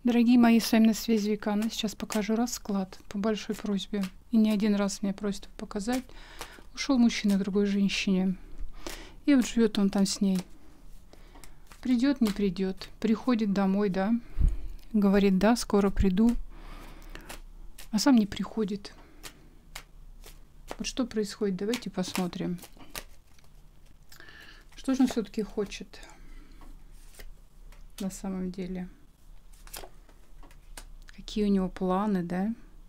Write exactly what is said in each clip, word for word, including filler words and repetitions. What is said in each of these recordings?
Дорогие мои, с вами на связи Викана. Сейчас покажу расклад по большой просьбе. И не один раз меня просят показать. Ушел мужчина к другой женщине. И вот живет он там с ней. Придет, не придет. Приходит домой, да. Говорит, да, скоро приду. А сам не приходит. Вот что происходит, давайте посмотрим. Что же он все-таки хочет на самом деле? Какие у него планы, да?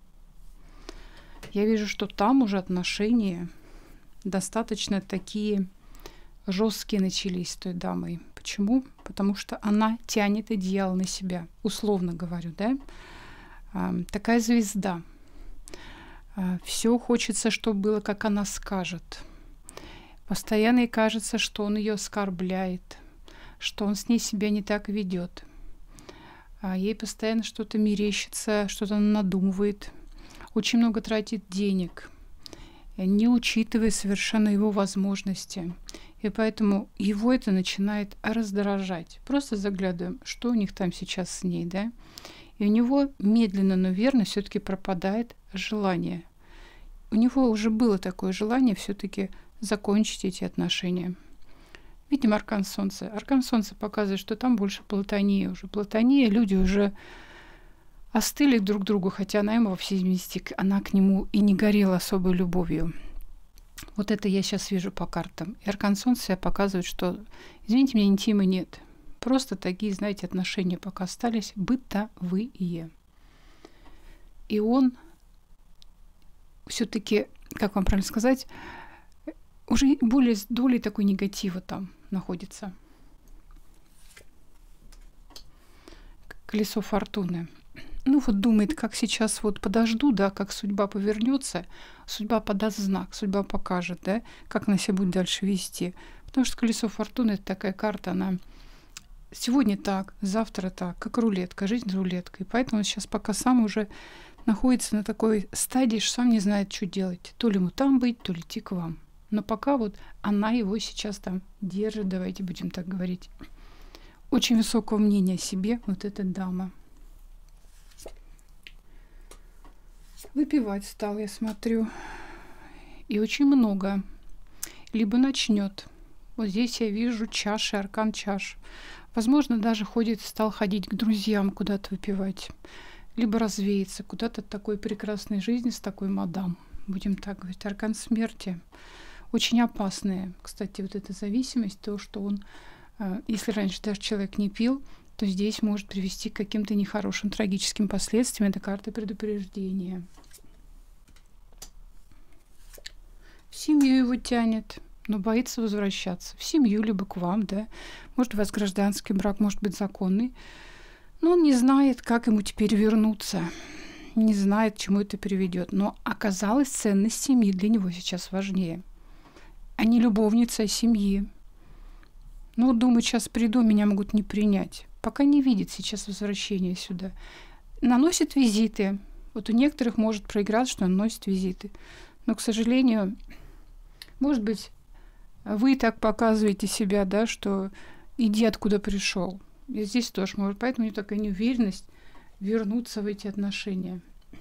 Я вижу, что там уже отношения достаточно такие жесткие начались с той дамой. Почему? Потому что она тянет одеяло на себя, условно говорю, да? А, такая звезда. А, все хочется, чтобы было, как она скажет. Постоянно ей кажется, что он ее оскорбляет, что он с ней себя не так ведет. А ей постоянно что-то мерещится, что-то она надумывает, очень много тратит денег, не учитывая совершенно его возможности. И поэтому его это начинает раздражать. Просто заглядываем, что у них там сейчас с ней, да? И у него медленно, но верно все-таки пропадает желание. У него уже было такое желание все-таки закончить эти отношения. Видим аркан Солнца. Аркан Солнца показывает, что там больше платония уже. Платония, люди уже остыли друг к другу, хотя она ему во всей мести, она к нему и не горела особой любовью. Вот это я сейчас вижу по картам. И аркан Солнца показывает, что, извините меня, интима нет. Просто такие, знаете, отношения пока остались бытовые. И он все-таки, как вам правильно сказать, уже более с долей такой негатива там находится. Колесо фортуны. Ну вот думает, как сейчас вот подожду, да, как судьба повернется, судьба подаст знак, судьба покажет, да, как она себя будет дальше вести. Потому что колесо фортуны — это такая карта, она сегодня так, завтра так, как рулетка, жизнь рулетка. И поэтому он сейчас пока сам уже находится на такой стадии, что сам не знает, что делать. То ли ему там быть, то ли идти к вам. Но пока вот она его сейчас там держит, давайте будем так говорить. Очень высокого мнения о себе вот эта дама. Выпивать стал, я смотрю. И очень много. Либо начнет. Вот здесь я вижу чаши, аркан чаш. Возможно, даже ходит, стал ходить к друзьям куда-то выпивать. Либо развеяться куда-то от такой прекрасной жизни с такой мадам. Будем так говорить. Аркан смерти. Очень опасные. Кстати, вот эта зависимость, то, что он, если раньше даже человек не пил, то здесь может привести к каким-то нехорошим, трагическим последствиям. Это карта предупреждения. В семью его тянет, но боится возвращаться. В семью, либо к вам, да. Может, у вас гражданский брак, может быть, законный. Но он не знает, как ему теперь вернуться. Не знает, к чему это приведет. Но оказалось, ценность семьи для него сейчас важнее. А не любовница, а семьи. Ну, вот думаю, сейчас приду, меня могут не принять. Пока не видит сейчас возвращения сюда. Наносит визиты. Вот у некоторых может проиграться, что наносит визиты. Но, к сожалению, может быть, вы так показываете себя, да, что иди, откуда пришел. И здесь тоже может. Поэтому у него такая неуверенность вернуться в эти отношения.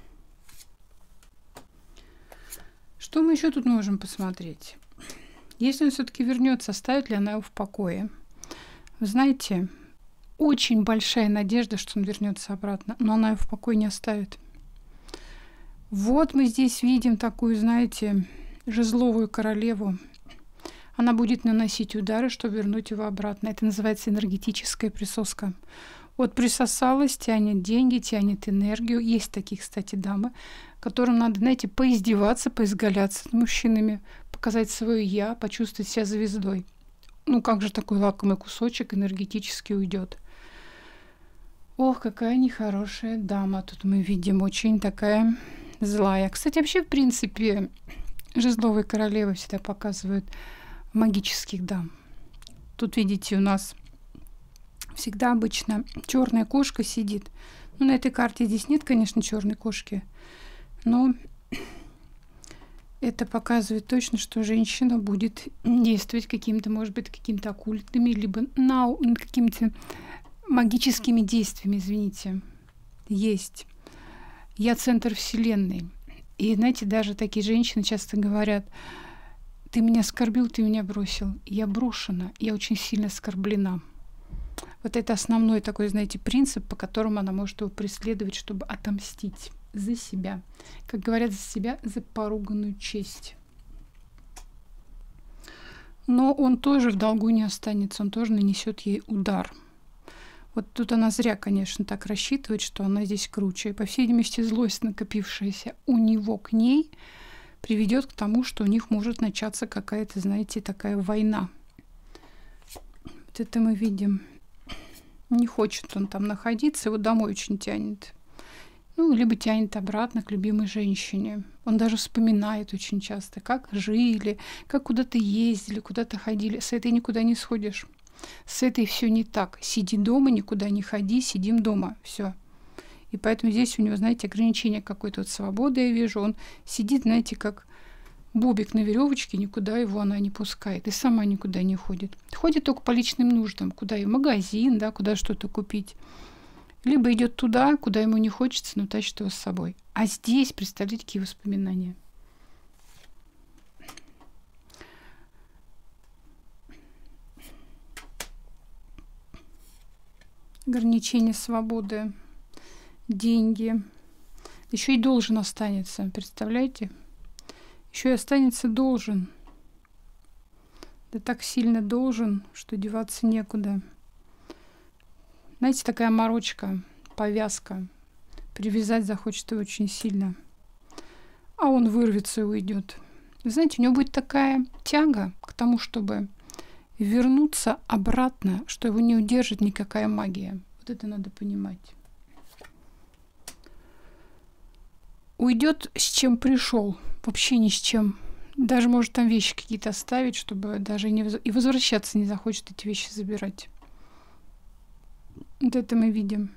Что мы еще тут можем посмотреть? Если он все-таки вернется, оставит ли она его в покое? Вы знаете, очень большая надежда, что он вернется обратно, но она его в покое не оставит. Вот мы здесь видим такую, знаете, жезловую королеву. Она будет наносить удары, чтобы вернуть его обратно. Это называется энергетическая присоска. Вот присосалась, тянет деньги, тянет энергию. Есть такие, кстати, дамы, которым надо, знаете, поиздеваться, поизгаляться над мужчинами, показать свое «я», почувствовать себя звездой. Ну, как же такой лакомый кусочек энергетически уйдет? Ох, какая нехорошая дама. Тут мы видим очень такая злая. Кстати, вообще, в принципе, жезловые королевы всегда показывают магических дам. Тут, видите, у нас всегда обычно черная кошка сидит. Ну, на этой карте здесь нет, конечно, черной кошки, но это показывает точно, что женщина будет действовать какими-то, может быть, какими-то оккультными, либо на какими-то магическими действиями, извините. есть. Я центр Вселенной. И, знаете, даже такие женщины часто говорят: ты меня оскорбил, ты меня бросил. Я брошена, я очень сильно оскорблена. Вот это основной такой, знаете, принцип, по которому она может его преследовать, чтобы отомстить за себя. Как говорят, за себя, за поруганную честь. Но он тоже в долгу не останется, он тоже нанесет ей удар. Вот тут она зря, конечно, так рассчитывает, что она здесь круче. И, по всей видимости, злость, накопившаяся у него к ней, приведет к тому, что у них может начаться какая-то, знаете, такая война. Вот это мы видим. Не хочет он там находиться, его домой очень тянет. Ну, либо тянет обратно к любимой женщине. Он даже вспоминает очень часто, как жили, как куда-то ездили, куда-то ходили. С этой никуда не сходишь. С этой все не так. Сиди дома, никуда не ходи, сидим дома. Все. И поэтому здесь у него, знаете, ограничение какой-то вот свободы, я вижу. Он сидит, знаете, как бобик на веревочке, никуда его она не пускает. И сама никуда не ходит. Ходит только по личным нуждам. Куда и в магазин, да, куда что-то купить. Либо идет туда, куда ему не хочется, но тащит его с собой. А здесь, представьте, какие воспоминания. Ограничение свободы, деньги. Еще и должен останется, представляете? Еще и останется должен. Да так сильно должен, что деваться некуда. Знаете, такая морочка, повязка. Привязать захочет его очень сильно. А он вырвется и уйдет. Вы знаете, у него будет такая тяга к тому, чтобы вернуться обратно, что его не удержит никакая магия. Вот это надо понимать. Уйдет, с чем пришел. Вообще ни с чем. Даже может там вещи какие-то оставить, чтобы даже не воз... и возвращаться не захочет эти вещи забирать. Вот это мы видим.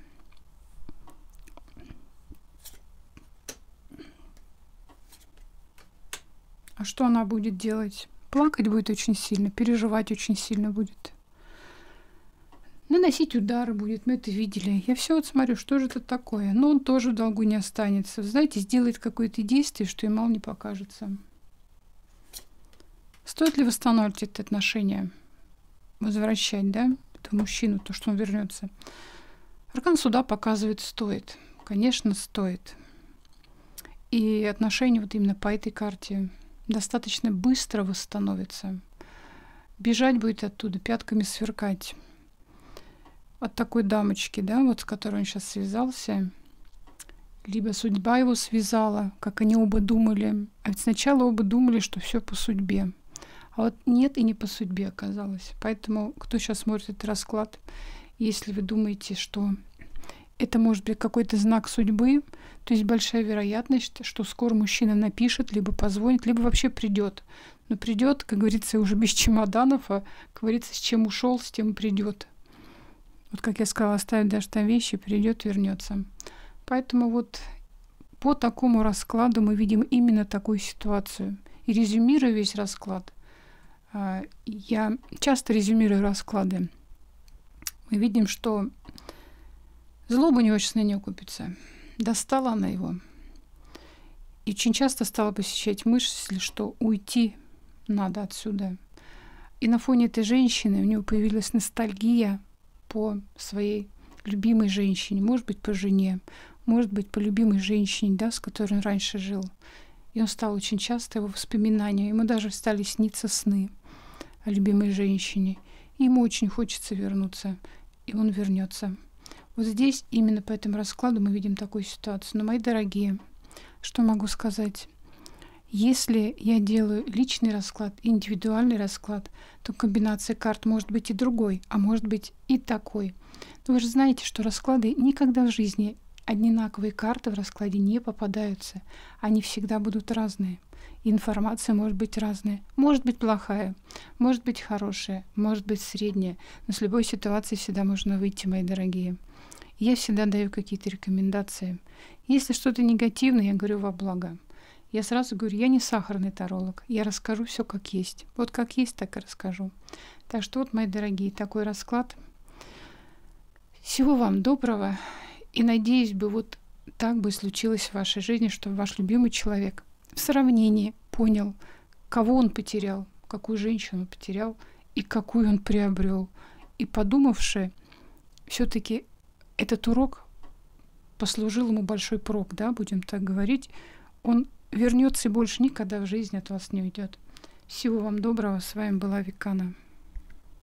А что она будет делать? Плакать будет очень сильно, переживать очень сильно будет. Наносить удары будет, мы это видели. Я все вот смотрю, что же это такое. Но он тоже в долгу не останется. Знаете, сделает какое-то действие, что и мало не покажется. Стоит ли восстанавливать это отношение? Возвращать, да? Этому мужчину, то, что он вернется. Аркан суда показывает, стоит. Конечно, стоит. И отношения вот именно по этой карте достаточно быстро восстановятся. Бежать будет оттуда, пятками сверкать. От такой дамочки, да, вот с которой он сейчас связался. Либо судьба его связала, как они оба думали. А ведь сначала оба думали, что все по судьбе. А вот нет и не по судьбе оказалось. Поэтому, кто сейчас смотрит этот расклад, если вы думаете, что это может быть какой-то знак судьбы, то есть большая вероятность, что скоро мужчина напишет, либо позвонит, либо вообще придет. Но придет, как говорится, уже без чемоданов, а, как говорится, с чем ушел, с тем и придет. Вот как я сказала, оставит даже там вещи, придет, вернется. Поэтому вот по такому раскладу мы видим именно такую ситуацию. И резюмируя весь расклад, я часто резюмирую расклады. Мы видим, что злоба у него сейчас на нее купится. Достала она его. И очень часто стала посещать мысль, что уйти надо отсюда. И на фоне этой женщины у него появилась ностальгия по своей любимой женщине. Может быть, по жене. Может быть, по любимой женщине, да, с которой он раньше жил. И он стал очень часто его воспоминания. Ему даже стали сниться сны о любимой женщине. И ему очень хочется вернуться. И он вернется. Вот здесь, именно по этому раскладу, мы видим такую ситуацию. Но, мои дорогие, что могу сказать? Если я делаю личный расклад, индивидуальный расклад, то комбинация карт может быть и другой, а может быть и такой. Но вы же знаете, что расклады никогда в жизни одинаковые карты в раскладе не попадаются. Они всегда будут разные. Информация может быть разная. Может быть плохая, может быть хорошая, может быть средняя. Но с любой ситуации всегда можно выйти, мои дорогие. Я всегда даю какие-то рекомендации. Если что-то негативное, я говорю во благо. Я сразу говорю, я не сахарный таролог. Я расскажу все как есть. Вот как есть, так и расскажу. Так что вот, мои дорогие, такой расклад. Всего вам доброго. И надеюсь бы, вот так бы случилось в вашей жизни, что ваш любимый человек в сравнении понял, кого он потерял, какую женщину потерял и какую он приобрел. И подумавши, все-таки этот урок послужил ему большой прок, да, будем так говорить. Он вернется и больше никогда в жизни от вас не уйдет. Всего вам доброго. С вами была Викана.